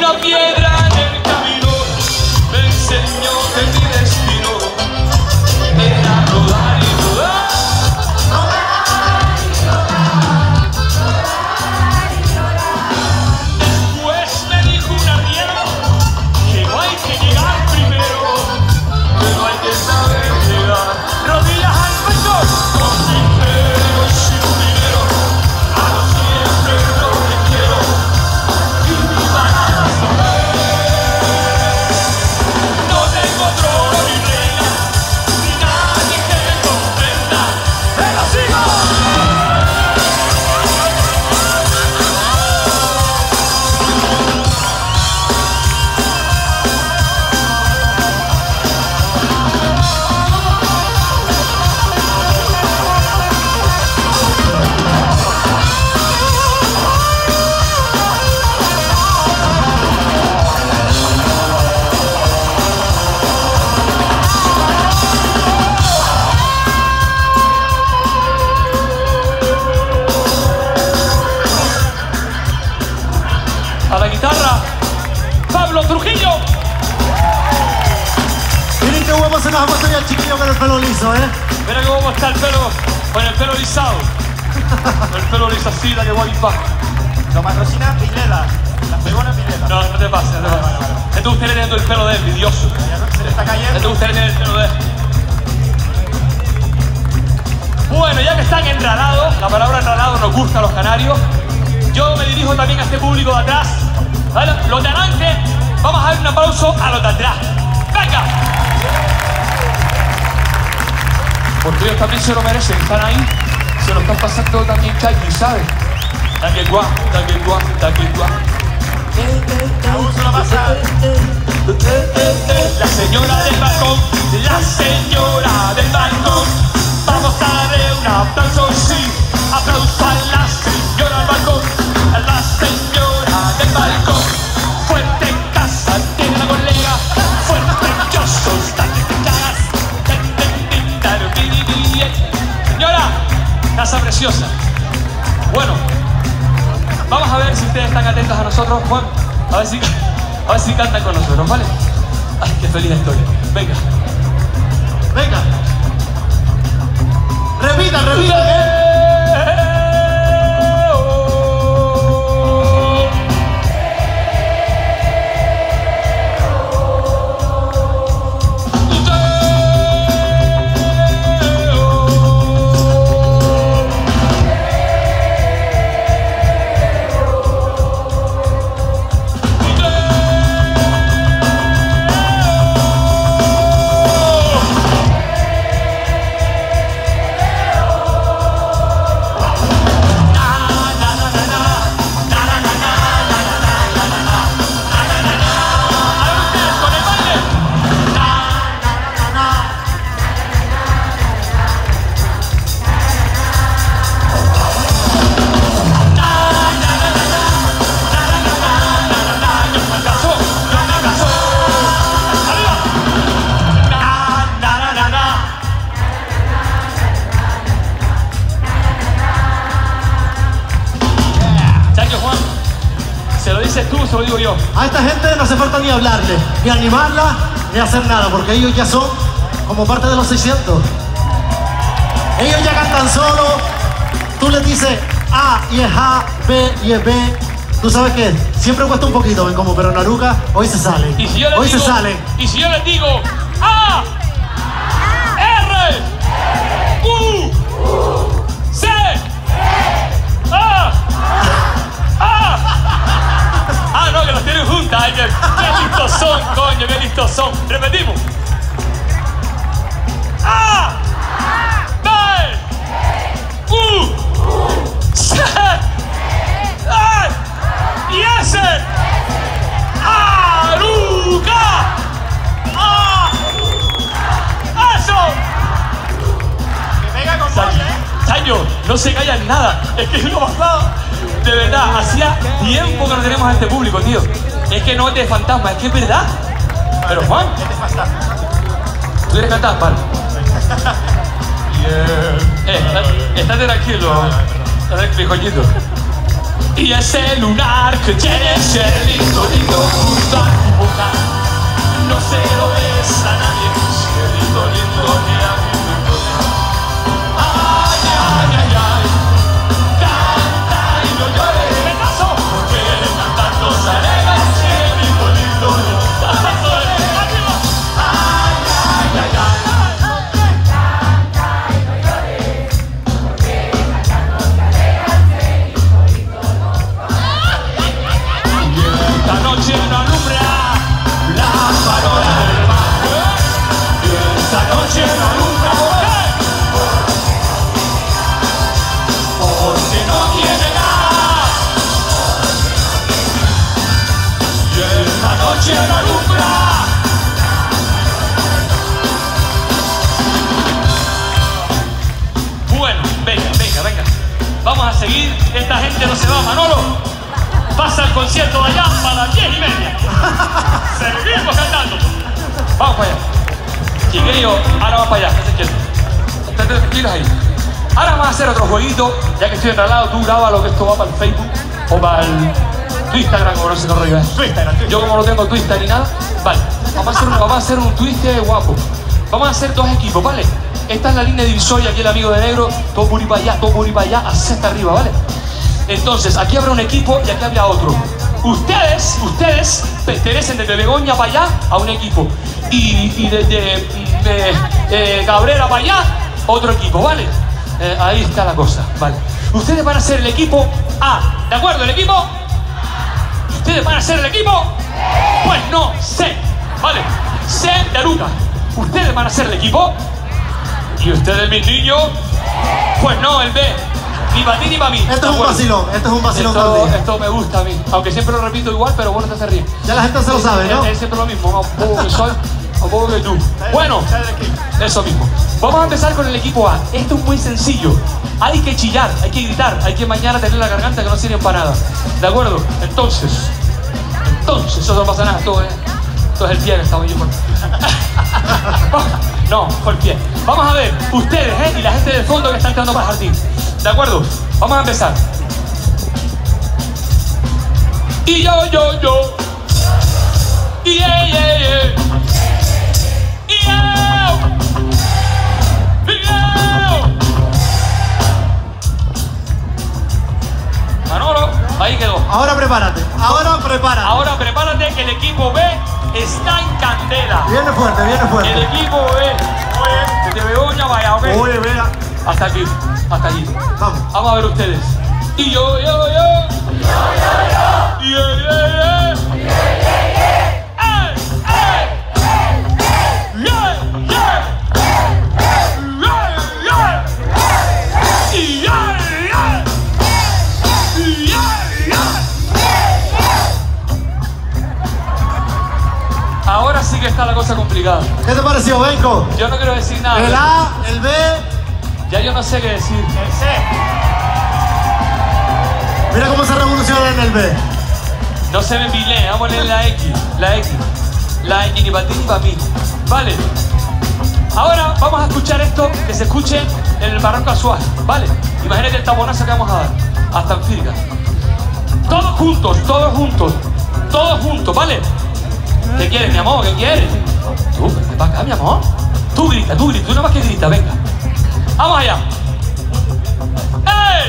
una piedra en el camino me enseñó que mi destino era rodar y rodar. Después me dijo un arriero que no hay que llegar primero, pero hay que saber llegar. Rodillas al pecho, con dinero y sin dinero, hago siempre lo que quiero y mi manera de saber. No tengo trono ni reina, ni nadie que me comprenda, pero sigo. A la guitarra, Pablo Trujillo. Miren qué huevo se nos ha puesto ya el chiquillo con el pelo liso, ¿eh? Mira cómo está el pelo, con el pelo lisado. El pelo lisacita, que guapa. Lo patrocina Vilela, la pegona Vilela. No, no te pases, no te pases. ¿Qué te gustaría tener el pelo de él, envidioso? Se le está ¿Qué te cayendo. gustaría tener el pelo de él? Bueno, ya que están enralados, la palabra enralado nos gusta a los canarios, yo me dirijo también a este público de atrás. ¿Vale? Los de adelante, vamos a dar un aplauso a los de atrás. ¡Venga! Porque ellos también se lo merecen, están ahí, se lo están pasando también calle, ¿sabes? Daqui guá, daqui guá, daqui guá. Aún se lo pasa. La señora del balcón, la señora del balcón. Vamos a darle un aplauso, sí. Aplauso a la señora del balcón, a la señora del balcón. Fuerte en casa, tiene la colega. Fuerte yo soy, dale que cagas. Señora, casa preciosa. Bueno, vamos a ver si ustedes están atentos a nosotros, Juan. A ver si cantan con nosotros, ¿vale? Ay, qué feliz estoy. Venga. Venga. Repita, repita, ¿eh? Se lo digo yo. A esta gente no hace falta ni hablarle, ni animarla, ni hacer nada, porque ellos ya son como parte de los 600. Ellos ya cantan solo, tú les dices A y es A, B y es B. Tú sabes que siempre cuesta un poquito, ven como, pero Naruca hoy se salen. Y si yo les Hoy digo, se salen. Y si yo les digo A, R, U, C, A, A. Ah, no, que los tienen juntas. Ay, qué listos son, coño, qué listos son. Repetimos. A, B, U, C, A y S. ¡Aruca! ¡Ah! ¡Eso! Que pega con Chayo, no se callan nada. Es que lo pasado. De verdad, hacía tiempo que no tenemos a este público, tío. Es que no es de fantasma, es que es verdad. Pero Juan, ¿tú eres fantasma? Vale. Estate tranquilo. Estate tranquilo, coñito. Y ese lunar que tiene ese lindo, lindo junto a tu boca, no se lo des a nadie, ese lindo, lindo que a mí me pone. Ay, ay, ay, ay, canta y no llores, me caso, porque cantando se alegra, ese lindo, lindo, cantando se alegra. Ay, ay, ay, ay. Esta noche no alumbra la farola del mar. Y esta noche no alumbra, porque no tiene gas. Y esta noche no alumbra. Bueno, venga, venga, venga. Vamos a seguir. Esta gente no se va, Manolo. Pasa el concierto de allá para las 10:30. Seguimos cantando. Vamos para allá. Chiquillo, ahora vamos para allá. Estén tranquilos ahí. Ahora vamos a hacer otro jueguito. Ya que estoy enrolado, tú graba lo que esto va para el Facebook o para tu Instagram, como no sé qué rollo es. Yo como no tengo Twitter ni nada. Vale, vamos a hacer un twist guapo. Vamos a hacer dos equipos, ¿vale? Esta es la línea divisoria, aquí el amigo de negro. Todo por ir para allá, todo por ir para allá, hacia hasta arriba, ¿vale? Entonces, aquí habrá un equipo y aquí habrá otro. Ustedes pertenecen desde Begoña para allá a un equipo. Y desde Cabrera para allá, otro equipo, ¿vale? Ahí está la cosa, ¿vale? Ustedes van a ser el equipo A, ¿de acuerdo? ¿El equipo? ¿Ustedes van a ser el equipo? Pues no, C, ¿vale? C de Aruca. ¿Ustedes van a ser el equipo? ¿Y ustedes, mis niños? Pues no, el B. Ni para ti ni para mí. Esto es un vacilón, esto me gusta a mí. Aunque siempre lo repito igual, pero bueno, te ríes. Ya la gente se lo sabe, ¿no? Es siempre lo mismo, un poco que soy, un poco que tú. Bueno, eso mismo. Vamos a empezar con el equipo A. Esto es muy sencillo. Hay que chillar, hay que gritar, hay que mañana tener la garganta que no sirve para nada. ¿De acuerdo? Entonces, eso no pasa nada, esto es el pie que estaba yo por... No, fue el pie. Vamos a ver, ustedes, y la gente del fondo que está entrando para el jardín. ¿De acuerdo? Vamos a empezar. Y yo. Y yeah. Y Manolo, ahí quedó. Ahora prepárate. Ahora prepárate que el equipo B está en candela. Viene fuerte. El equipo B de Begoña vaya, ¿ok? Oye, vea. Hasta aquí. Vamos a ver ustedes. Y yo. Yeah. Ahora sí que está la cosa complicada. ¿Qué te pareció, Benco? Yo no quiero decir nada. El A, el B. Ya yo no sé qué decir. El C. Mira cómo se revoluciona en el B. No se me envilé, vamos a poner la X. La X ni para ti ni para mí. Vale. Ahora vamos a escuchar esto, que se escuche en el Barranco Azuaj. Vale. Imagínate el taponazo que vamos a dar. Hasta Anfírica. Todos juntos, ¿vale? ¿Qué quieres, mi amor? ¿Qué quieres? Tú, vente para acá, mi amor. Tú grita, tú nada más que grita, venga. Vamos allá. ¡Ey!